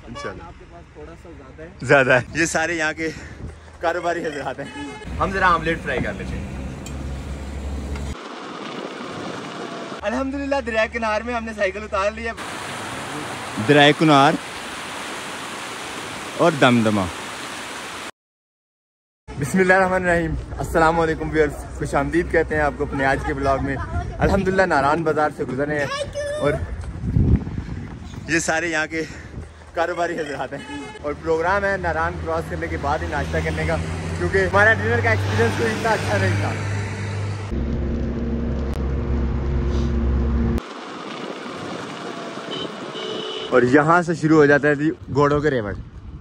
इंशाल्लाह। आपके पास थोड़ा सा ज़्यादा है। ये सारे यहाँ के कारोबारी हज़रात हैं। हम ज़रा आमलेट फ्राई कर लेते हैं। अल्हम्दुलिल्लाह दरिया किनार में हमने साइकिल उतार लिया। दरिया किनार और दमदमा। बिस्मिल्लाहिर्रहमानिर्रहीम। अस्सलाम वालेकुम व्यूअर्स, खुशामदीद कहते हैं आपको अपने आज के ब्लॉग में। अल्हम्दुलिल्लाह नारायण बाज़ार से गुजरे हैं और ये सारे यहाँ के कारोबारी हज़रात हैं और प्रोग्राम है नारायण क्रॉस करने के बाद ही नाश्ता करने का, क्योंकि हमारा डिनर का एक्सपीरियंस तो इतना अच्छा नहीं था। और यहाँ से शुरू हो जाता है जी घोड़ों के रेवड़।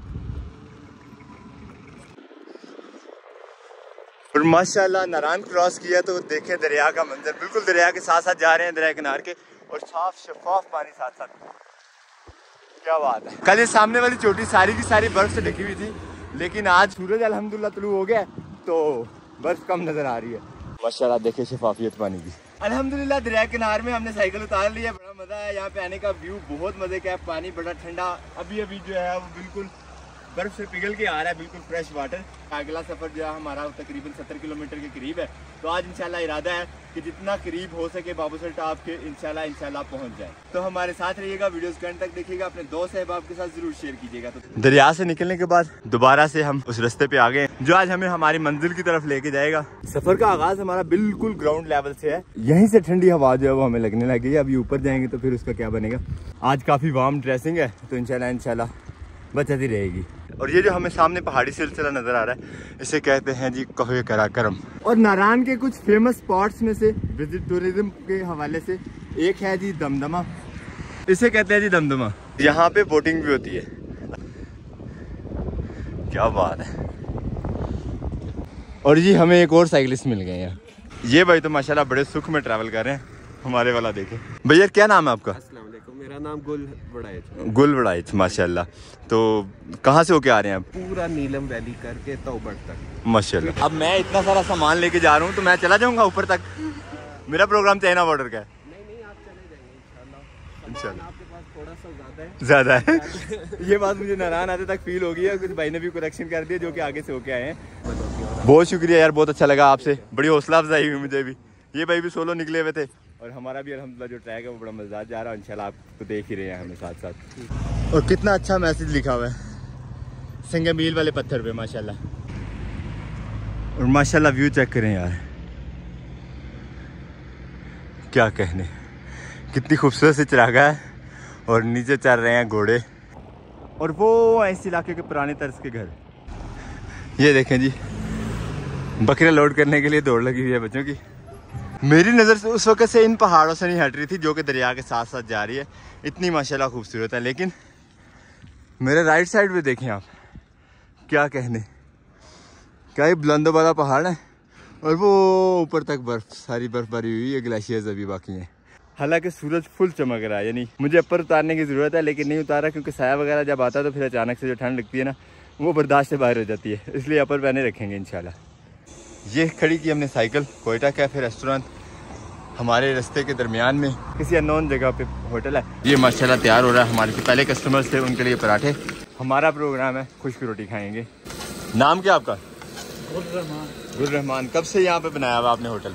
और माशाल्लाह नारायण क्रॉस किया तो देखें दरिया का मंजर, बिल्कुल दरिया के साथ साथ जा रहे हैं, दरिया किनारे के, और साफ शफाफ पानी साथ साथ। क्या बात है। कल ये सामने वाली चोटी सारी की सारी बर्फ से ढकी हुई थी, लेकिन आज सूरज अल्हम्दुलिल्लाह तुलू हो गया तो बर्फ कम नजर आ रही है। माशाल्लाह देखे शफाफियत पानी की। अल्हम्दुलिल्लाह दरिया किनारे में हमने साइकिल उतार ली है। बड़ा मजा है यहाँ पे आने का, व्यू बहुत मजे का है, पानी बड़ा ठंडा, अभी अभी जो है वो बिल्कुल बर्फ से पिघल के आ रहा है, बिल्कुल फ्रेश वाटर। अगला सफर जो है हमारा तकरीबन 70 किलोमीटर के करीब है, तो आज इंशाल्लाह इरादा है कि जितना करीब हो सके बाबूसर टॉप के इंशाल्लाह पहुंच जाए। तो हमारे साथ रहिएगा, वीडियोस के अंत तक देखिएगा, अपने दोस्त अहबाब के साथ जरूर शेयर कीजिएगा। तो दरिया से निकलने के बाद दोबारा से हम उस रास्ते पे आ गए जो आज हमें हमारी मंजिल की तरफ लेके जाएगा। सफर का आगाज हमारा बिल्कुल ग्राउंड लेवल से है, यहीं से ठंडी हवा जो है वो हमें लगने लगी है। अभी ऊपर जाएंगे तो फिर उसका क्या बनेगा। आज काफी वार्म ड्रेसिंग है, तो इंशाल्लाह बचती रहेगी। और ये जो हमें सामने पहाड़ी सिलसिला नजर आ रहा है, इसे कहते हैं जी कहे कराकरम। और नारायण के कुछ फेमस स्पॉट्स में से विजिट टूरिज्म के हवाले से एक है जी दमदमा, इसे कहते हैं जी दमदमा। यहाँ पे बोटिंग भी होती है। क्या बात है। और जी हमें एक और साइकिलिस्ट मिल गए हैं। ये भाई तो माशाल्लाह बड़े सुख में ट्रैवल कर रहे हैं, हमारे वाला देखे। भैया क्या नाम है आपका? मेरा नाम गुल वड़ाइच। माशाल्लाह। तो कहाँ से होके आ रहे हैं आप? पूरा नीलम वैली करके तौबड़ तक। माशाल्लाह। अब मैं इतना सारा सामान लेके जा रहा हूँ तो मैं चला जाऊंगा ऊपर तक? मेरा प्रोग्राम चाइना बॉर्डर का है। नहीं आप चले जाएंगे इंशाल्लाह। आपके पास थोड़ा सा ज्यादा है ये बात मुझे नारायण आते तक फील हो गई है। कुछ भाई ने भी करेक्शन कर दिया जो कि आगे से होके आए हैं। बहुत शुक्रिया यार, बहुत अच्छा लगा आपसे, बड़ी हौसला अफजाई हुई मुझे भी। ये भाई भी सोलो निकले हुए थे और हमारा भी अल्हम्दुलिल्लाह जो ट्रैक है वो बड़ा मजेदार जा रहा है। इंशाल्लाह आप तो देख ही रहे हैं हमें साथ साथ। और कितना अच्छा मैसेज लिखा हुआ है संगमील वाले पत्थर पे माशाल्लाह। और माशाल्लाह व्यू चेक करें यार, क्या कहने, कितनी खूबसूरत सी चरागा है। और नीचे चल रहे हैं घोड़े और वो इस इलाके के पुराने तर्ज के घर। ये देखें जी बकरियां लोड करने के लिए दौड़ लगी हुई है बच्चों की। मेरी नज़र से उस वक्त से इन पहाड़ों से नहीं हट रही थी जो कि दरिया के साथ साथ जा रही है, इतनी माशाल्लाह खूबसूरत है। लेकिन मेरे राइट साइड पे देखें आप, क्या कहने, क्या ये बुलंदों वाला पहाड़ है और वो ऊपर तक बर्फ, सारी बर्फबारी हुई है, ग्लेशियर्स अभी बाकी हैं। हालांकि सूरज फुल चमक रहा है, यानी मुझे ऊपर उतारने की ज़रूरत है लेकिन नहीं उतारा, क्योंकि साया वगैरह जब आता है तो फिर अचानक से जो ठंड लगती है ना वो बर्दाश्त से बाहर हो जाती है, इसलिए अपर पहने रखेंगे इंशाल्लाह। ये खड़ी की हमने साइकिल, कोयटा कैफे रेस्टोरेंट हमारे रास्ते के दरमियान में किसी अननोन जगह पे होटल है। ये माशाल्लाह तैयार हो रहा है, हमारे पहले कस्टमर्स थे उनके लिए पराठे। हमारा प्रोग्राम है खुश्क रोटी खाएंगे। नाम क्या आपका? गुल रहमान। कब से यहाँ पे बनाया हुआ आपने होटल?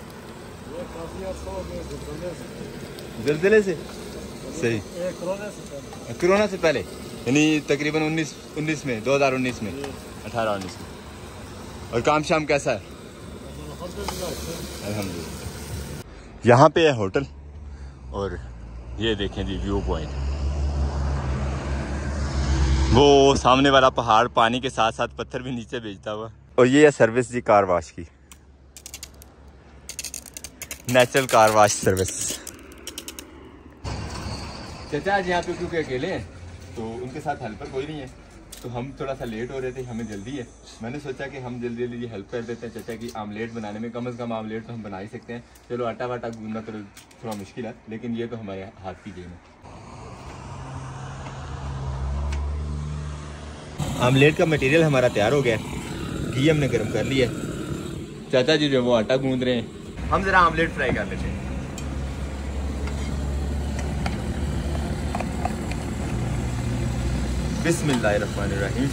ज़लज़ले से? सही, कोरोना से पहले, यानी तकरीबन 19 में, 2019 में, 18-19 में। और काम शाम कैसा है? अल्हम्दुलिल्लाह। यहाँ पे है होटल और ये देखें जी व्यू पॉइंट, वो सामने वाला पहाड़ पानी के साथ साथ पत्थर भी नीचे भेजता हुआ। और ये है सर्विस जी कार वाश की, नेचुरल कार वाश सर्विस। चाचा आज यहाँ पे क्योंकि अकेले हैं तो उनके साथ हेल्पर कोई नहीं है, तो हम थोड़ा सा लेट हो रहे थे, हमें जल्दी है। मैंने सोचा कि हम जल्दी जल्दी हेल्प कर देते हैं चाचा की आमलेट बनाने में, कम से कम आमलेट तो हम बना ही सकते हैं। चलो आटा वाटा गूंदना तो थोड़ा मुश्किल है, लेकिन ये तो हमारे हाथ की गेम है। आमलेट का मटेरियल हमारा तैयार हो गया, घी हमने गर्म कर लिया। चाचा जी जो वो आटा गूंद रहे हैं, हम जरा आमलेट फ्राई कर लेते हैं। बिस्मिल्लाहिर्रहमानिर्रहीम।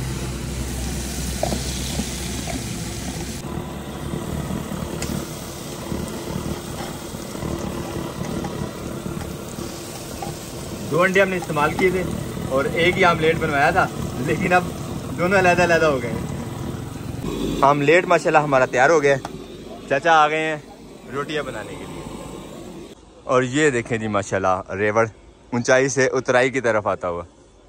दो अंडे हमने इस्तेमाल किए थे और एक ही आमलेट बनवाया था, लेकिन अब दोनों अलग-अलग हो गए। आमलेट माशाल्लाह हमारा तैयार हो गया। चाचा आ गए हैं रोटियां बनाने के लिए। और ये देखें जी माशाल्लाह रेवड़ ऊंचाई से उतराई की तरफ आता हुआ।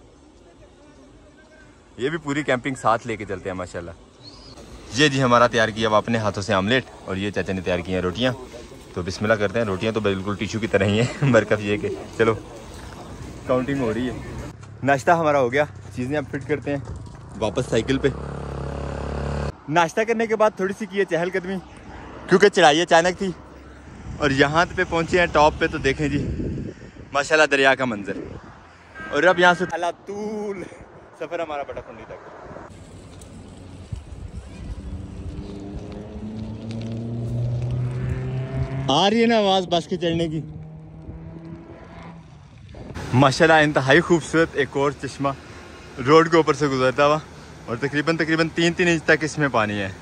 ये भी पूरी कैंपिंग साथ लेके चलते हैं माशाल्लाह। ये जी हमारा तैयार किया हुआ अपने हाथों से आमलेट, और ये चाचा ने तैयार की हैं रोटियाँ। तो बिस्मिल्लाह करते हैं। रोटियाँ तो बिल्कुल टिशू की तरह ही हैं, बरकत ये कि चलो काउंटिंग हो रही है। नाश्ता हमारा हो गया, चीज़ें अब फिट करते हैं वापस साइकिल पे। नाश्ता करने के बाद थोड़ी सी की है चहलकदमी, क्योंकि चढ़ाई अचानक थी। और यहाँ पे पहुँचे हैं टॉप पे, तो देखें जी माशाल्लाह दरिया का मंजर। और अब यहाँ से तूल सफ़र हमारा बटाखुंडी तक। आ रही है ना आवाज़ बस के चढ़ने की। माशाल्लाह इंतहाई खूबसूरत एक और चश्मा रोड के ऊपर से गुजरता हुआ, और तकरीबन 3-3 इंच तक इसमें पानी है।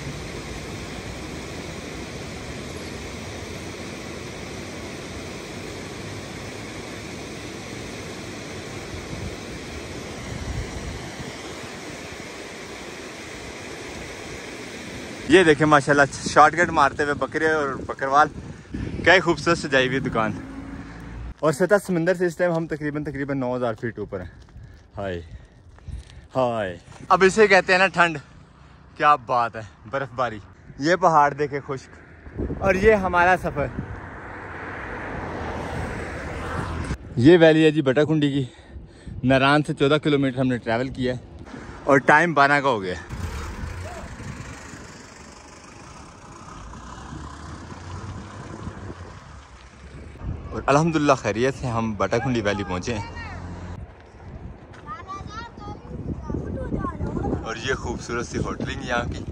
ये देखें माशाल्लाह शॉर्टकट मारते हुए बकरे और बकरवाल। क्या खूबसूरत सजाई हुई दुकान। और सतह समंदर से इस टाइम हम तकरीबन 9000 फीट ऊपर हैं। हाय हाय, अब इसे कहते हैं ना ठंड। क्या बात है, बर्फबारी। ये पहाड़ देखे खुश्क, और ये हमारा सफ़र। ये वैली है जी बटाखुंडी की। नारायण से 14 किलोमीटर हमने ट्रैवल किया है, और टाइम 12 का हो गया। और अल्हम्दुलिल्लाह खैरियत से हम बटाखुंडी वैली पहुँचे हैं। और ये खूबसूरत सी होटलिंग यहाँ की,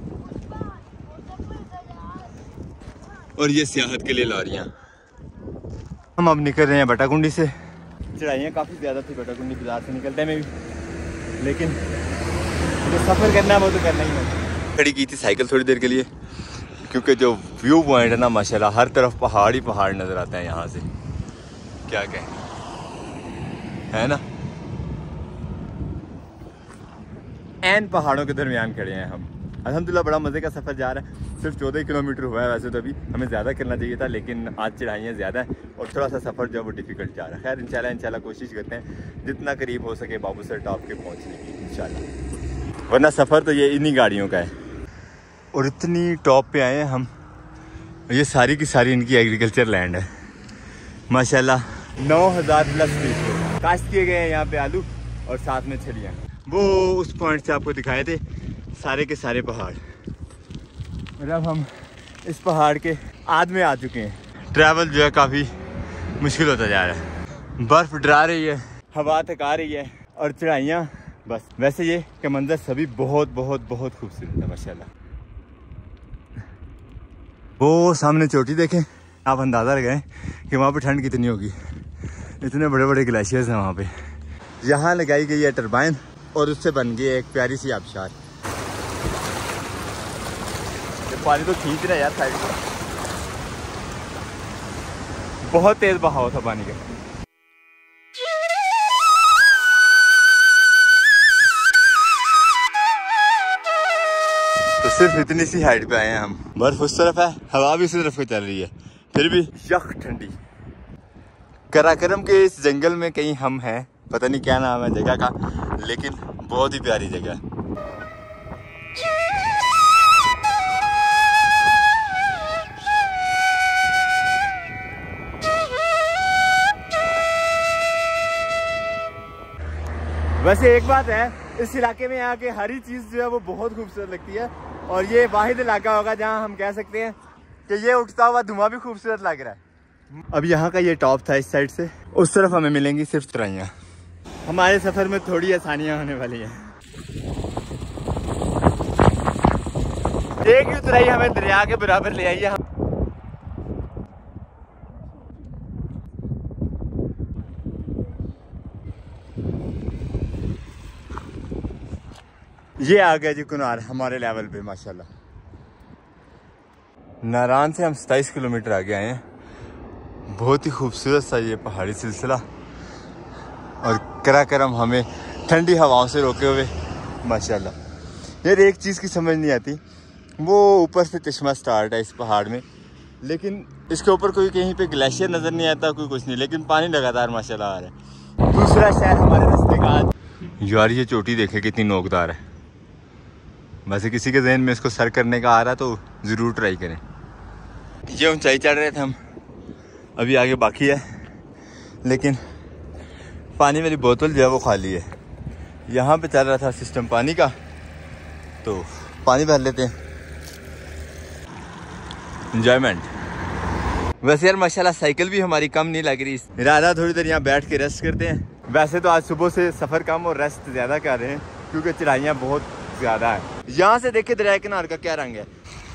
और ये सियाहत के लिए लॉरियाँ। हम अब निकल रहे हैं बटाखुंडी से। चढ़ाइयाँ काफ़ी ज़्यादा थी बटाखुंडी बाजार से निकलते में भी, लेकिन जो सफ़र करना है वो तो करना ही है। खड़ी की थी साइकिल थोड़ी देर के लिए, क्योंकि जो व्यू पॉइंट है ना माशाल्लाह हर तरफ पहाड़ ही पहाड़ नज़र आते हैं यहाँ से। क्या कहें, है ना। एन पहाड़ों के दरमियान खड़े हैं हम। अल्हम्दुलिल्लाह बड़ा मज़े का सफ़र जा रहा है। सिर्फ 14 किलोमीटर हुआ है, वैसे तो अभी हमें ज़्यादा करना चाहिए था, लेकिन आज चढ़ाइयाँ ज़्यादा है और थोड़ा सा सफ़र जो है वो डिफ़िकल्ट जा रहा है। खैर इंशाल्लाह कोशिश करते हैं जितना करीब हो सके बाबूसर टॉप के पहुँचने की इंशाल्लाह, वरना सफ़र तो ये इन्हीं गाड़ियों का है। और इतनी टॉप पे आए हैं हम। ये सारी की सारी इनकी एग्रीकल्चर लैंड है माशाल्लाह। 9000 प्लस फीट काश्त किए गए हैं यहाँ पे आलू, और साथ में छलियाँ। वो उस पॉइंट से आपको दिखाए थे सारे के सारे पहाड़। और अब हम इस पहाड़ के आध में आ चुके हैं। ट्रैवल जो है काफ़ी मुश्किल होता जा रहा है। बर्फ़ डरा रही है, हवा थका रही है, और चढ़ाइयाँ बस। वैसे ये के मंजर सभी बहुत बहुत बहुत खूबसूरत है माशाल्लाह। वो सामने चोटी देखें, आप अंदाज़ा लगाएं कि वहाँ पे ठंड कितनी होगी। इतने बड़े बड़े ग्लेशियर्स हैं वहाँ पे। यहाँ लगाई गई है टरबाइन, और उससे बन गई एक प्यारी सी आबशार। ये पानी तो खींच रहा है यार साइड से, बहुत तेज बहाव था पानी का। तो सिर्फ इतनी सी हाइट पे आए हैं हम। बर्फ उस तरफ है, हवा भी उसी तरफ को चल रही है, फिर भी यख ठंडी। कराकरम के इस जंगल में कहीं हम हैं, पता नहीं क्या नाम है जगह का, लेकिन बहुत ही प्यारी जगह है। वैसे एक बात है, इस इलाके में यहाँ के हर ही चीज़ जो है वो बहुत खूबसूरत लगती है। और ये वाहिद इलाका होगा जहाँ हम कह सकते हैं कि ये उठता हुआ धुआं भी खूबसूरत लग रहा है। अब यहाँ का ये टॉप था, इस साइड से उस तरफ हमें मिलेंगी सिर्फ चढ़ाइयाँ। हमारे सफ़र में थोड़ी आसानियाँ होने वाली हैं। एक ही उतराई हमें दरिया के बराबर ले आई है। ये आ गया जी कुनार हमारे लेवल पे माशाल्लाह। नारान से हम 27 किलोमीटर आगे आए हैं। बहुत ही खूबसूरत सा ये पहाड़ी सिलसिला और कराकरम हमें ठंडी हवाओं से रोके हुए माशाल्लाह। यार एक चीज़ की समझ नहीं आती, वो ऊपर से चश्मा स्टार्ट है इस पहाड़ में, लेकिन इसके ऊपर कोई कहीं पे ग्लेशियर नज़र नहीं आता, कोई कुछ नहीं, लेकिन पानी लगातार माशाल्लाह आ रहा है। दूसरा शहर हमारे रास्ते का आज। यार ये चोटी देखे कितनी नोकदार है। वैसे किसी के जहन में इसको सर करने का आ रहा तो ज़रूर ट्राई करें। ये ऊंचाई चढ़ रहे थे हम, अभी आगे बाकी है, लेकिन पानी वाली बोतल जो है वो खाली है। यहाँ पे चल रहा था सिस्टम पानी का, तो पानी भर लेते हैं, एंजॉयमेंट। वैसे यार माशाल्लाह साइकिल भी हमारी कम नहीं लग रही। इरादा थोड़ी देर यहाँ बैठ के रेस्ट करते हैं। वैसे तो आज सुबह से सफ़र कम और रेस्ट ज़्यादा कर रहे हैं क्योंकि चढ़ाइयाँ बहुत ज़्यादा है। यहाँ से देखे दरिया किनारे का क्या रंग है।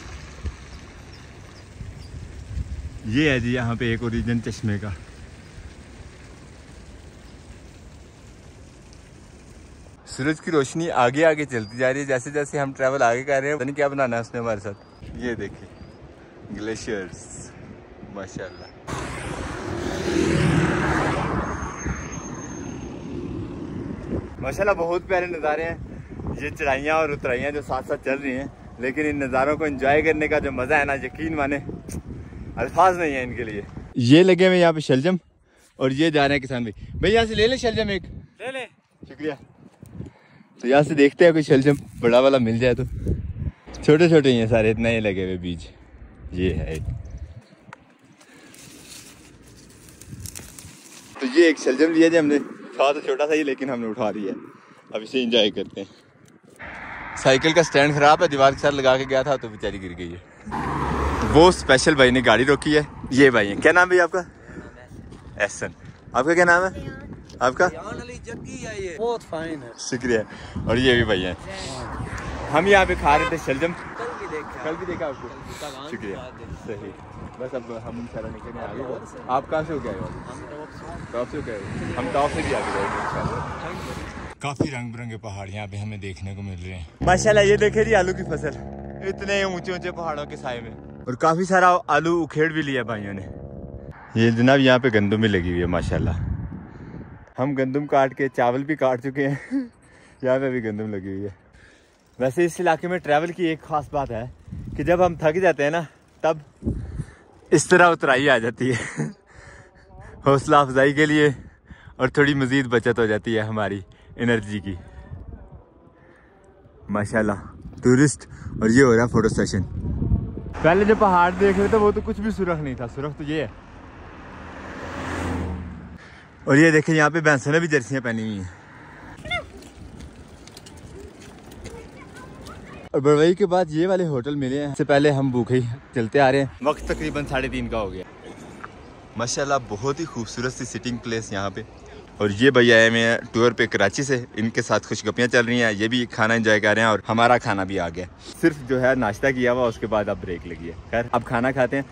ये है जी यहाँ पे एक ओरिजिन चश्मे का। सूरज की रोशनी आगे आगे चलती जा रही है जैसे जैसे हम ट्रैवल आगे कर रहे हैं। पता नहीं क्या बनाना है उसने हमारे साथ। ये देखिए ग्लेशियर्स माशाल्लाह। माशाल्लाह बहुत प्यारे नज़ारे हैं। ये चढ़ाइयाँ और उतराइयाँ जो साथ साथ चल रही हैं, लेकिन इन नज़ारों को एंजॉय करने का जो मज़ा है ना, यकीन माने अल्फाज नहीं है इनके लिए। ये लगे हुए यहाँ पे शलजम और ये जा रहे हैं किसान भाई यहाँ से ले ले शलजम, एक ले ले, शुक्रिया। तो यहाँ से देखते हैं कोई शलजम बड़ा वाला मिल जाए तो। छोटे छोटे ही हैं सारे, इतना ही लगे हुए बीज। ये है तो ये एक शलजम लिया जाए हमने, था तो छोटा सा ही लेकिन हमने उठा लिया। अब इसे एंजॉय करते हैं। साइकिल का स्टैंड खराब है, दीवार के साथ लगा के गया था तो बेचारी गिर गई है। वो स्पेशल भाई ने गाड़ी रोकी है। ये भाई है, क्या नाम है आपका? एहसन। आपका क्या नाम है? आपका? बहुत फाइन है, शुक्रिया। और ये भी भाई है। हम यहाँ पे खा रहे थे शलजम। कल भी देखा आपको, शुक्रिया। सही, बस अब हम इंशाल्लाह निकलने आगे। आप कहाँ से हो गए? टॉप से हो गए? हम टॉप से भी आगे जाएंगे। काफ़ी रंग बिरंगे पहाड़ यहाँ पे हमें देखने को मिल रहे हैं माशाल्लाह। ये देखे जी आलू की फसल, इतने ऊंचे ऊंचे पहाड़ों के साए में, और काफ़ी सारा आलू उखेड़ भी लिया भाइयों ने। ये जनाब यहाँ पे गंदम भी लगी हुई है माशाल्लाह। हम गंदम काट के चावल भी काट चुके हैं। यहाँ पे भी गंदम लगी हुई है। वैसे इस इलाके में ट्रैवल की एक ख़ास बात है कि जब हम थक जाते हैं ना, तब इस तरह उतराई आ जाती है हौसला अफजाई के लिए, और थोड़ी मज़ीद बचत हो जाती है हमारी एनर्जी की माशाल्लाह। टूरिस्ट, और ये हो रहा है फोटो सेशन। पहले जो पहाड़ देख रहे थे वो तो कुछ भी सुरख नहीं था, सुरख तो ये है। और ये देखें यहाँ पे भैंसों ने भी जर्सियाँ पहनी हुई हैं। और बड़वई के बाद ये वाले होटल मिले हैं। इससे पहले हम भूखे ही चलते आ रहे हैं। वक्त तकरीबन 3:30 का हो गया माशाल्लाह। बहुत ही खूबसूरत सी सिटिंग प्लेस यहाँ पे। और ये भैया आए हुए हैं टूर पे कराची से, इनके साथ खुशगपियाँ चल रही हैं। ये भी खाना एंजॉय कर रहे हैं और हमारा खाना भी आ गया। सिर्फ जो है नाश्ता किया हुआ, उसके बाद अब ब्रेक लगी है। खैर अब खाना खाते हैं।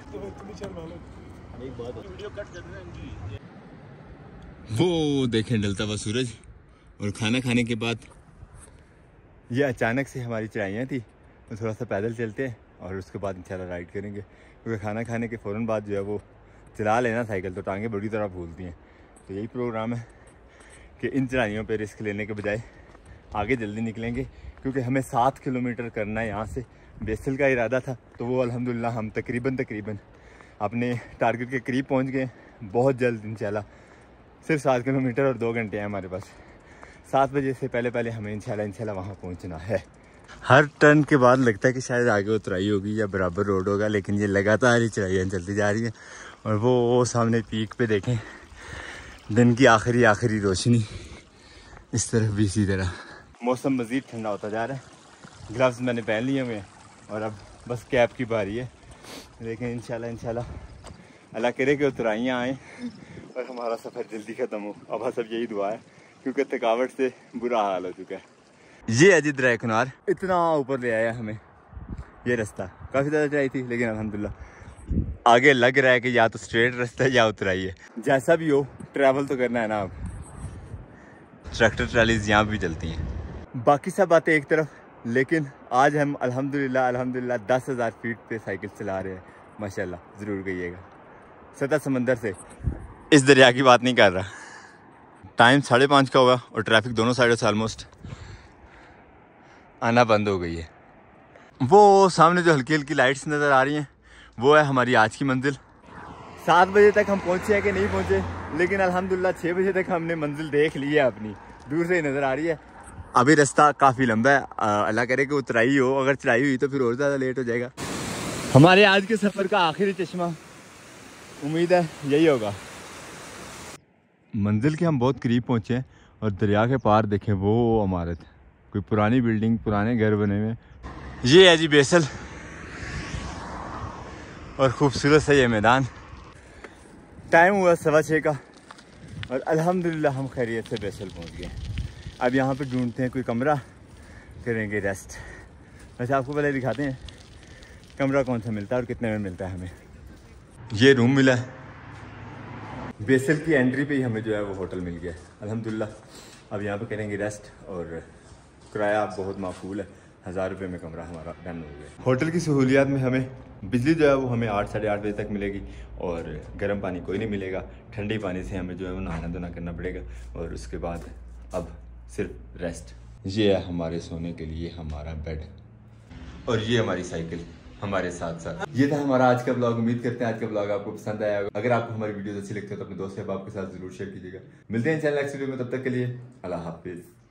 वो देखें ढलता हुआ सूरज। और खाना खाने के बाद ये अचानक से हमारी चढ़ाइयाँ थी, तो थोड़ा सा पैदल चलते हैं और उसके बाद इंशाल्लाह राइड करेंगे, क्योंकि खाना खाने के फ़ौरन बाद जो है वो चला लेना साइकिल तो टांगें बड़ी तरह फूलती हैं। तो यही प्रोग्राम है कि इन चढ़ाइयों पे रिस्क लेने के बजाय आगे जल्दी निकलेंगे, क्योंकि हमें 7 किलोमीटर करना है। यहाँ से बेसल का इरादा था, तो वो अल्हम्दुलिल्लाह हम तकरीबन अपने टारगेट के करीब पहुँच गए। बहुत जल्द इंशाल्लाह। सिर्फ 7 किलोमीटर और 2 घंटे हैं हमारे पास। 7 बजे से पहले हमें इंशाल्लाह वहाँ पहुँचना है। हर टर्न के बाद लगता है कि शायद आगे उतराई होगी या बराबर रोड होगा, लेकिन ये लगातार ही चढ़ाइयाँ चलती जा रही हैं। और वो सामने पीक पे देखें, दिन की आखिरी रोशनी, इस तरफ भी इसी तरह। मौसम मज़ीद ठंडा होता जा रहा है। ग्लव्स मैंने पहन लिए हुए हैं और अब बस कैप की बारी है। लेकिन इंशाल्लाह अल्लाह करे कि उतराइयाँ आएँ और हमारा सफ़र जल्दी ख़त्म हो। अब हाँ सब यही दुआ है, क्योंकि थकावट से बुरा हाल हो चुका है। ये अजीत दरिया किनार इतना ऊपर ले आया हमें। ये रास्ता काफ़ी ज़्यादा चढ़ाई थी, लेकिन अल्हम्दुलिल्लाह आगे लग रहा है कि या तो स्ट्रेट रास्ता है या उतराई है। जैसा भी हो ट्रैवल तो करना है ना। अब ट्रैक्टर ट्रालीज यहाँ भी चलती हैं बाकी सब बातें एक तरफ, लेकिन आज हम अल्हम्दुलिल्लाह 10,000 फीट पे साइकिल चला रहे हैं माशाल्लाह। ज़रूर कहिएगा। सतह समंदर से इस दरिया की बात नहीं कर रहा। टाइम 5:30 का होगा और ट्रैफिक दोनों साइडों से ऑलमोस्ट आना बंद हो गई है। वो सामने जो हल्की हल्की लाइट्स नज़र आ रही हैं वो है हमारी आज की मंजिल। 7 बजे तक हम पहुँचे हैं कि नहीं पहुँचे, लेकिन अल्हम्दुलिल्लाह 6 बजे तक हमने मंजिल देख ली है अपनी, दूर से ही नज़र आ रही है। अभी रास्ता काफ़ी लंबा है, अल्लाह करे कि उतराई हो, अगर चढ़ाई हुई तो फिर और ज़्यादा लेट हो जाएगा। हमारे आज के सफ़र का आखिरी चश्मा उम्मीद है यही होगा। मंजिल के हम बहुत करीब पहुँचे हैं और दरिया के पार देखें वो इमारत, कोई पुरानी बिल्डिंग, पुराने घर बने हुए। ये है जी बेसल और ख़ूबसूरत सा ये मैदान। टाइम हुआ 6:15 का और अल्हम्दुलिल्लाह हम खैरियत से बेसल पहुँच गए। अब यहाँ पे ढूंढते हैं कोई कमरा, करेंगे रेस्ट। वैसे आपको पहले दिखाते हैं कमरा कौन सा मिलता है और कितने में मिलता है हमें। ये रूम मिला है, बेसल की एंट्री पे ही हमें जो है वो होटल मिल गया अल्हम्दुलिल्लाह। अब यहाँ पे करेंगे रेस्ट और किराया बहुत माकूल है, 1000 रुपये में कमरा हमारा डन हो गया। होटल की सहूलियात में हमें बिजली जो है वो हमें 8 साढ़े 8 बजे तक मिलेगी और गर्म पानी कोई नहीं मिलेगा। ठंडे पानी से हमें जो है वो नहाना धोना करना पड़ेगा और उसके बाद अब सिर्फ रेस्ट। ये है हमारे सोने के लिए हमारा बेड और ये हमारी साइकिल हमारे साथ साथ। ये था हमारा आज का ब्लॉग। उम्मीद करते हैं आज का ब्लॉग आपको पसंद आया होगा। अगर आपको हमारी वीडियोस अच्छी लगती है तो अपने दोस्त या बाप के साथ जरूर शेयर कीजिएगा। मिलते हैं चैनल नेक्स्ट वीडियो में, तब तक के लिए अल्लाह हाफिज़।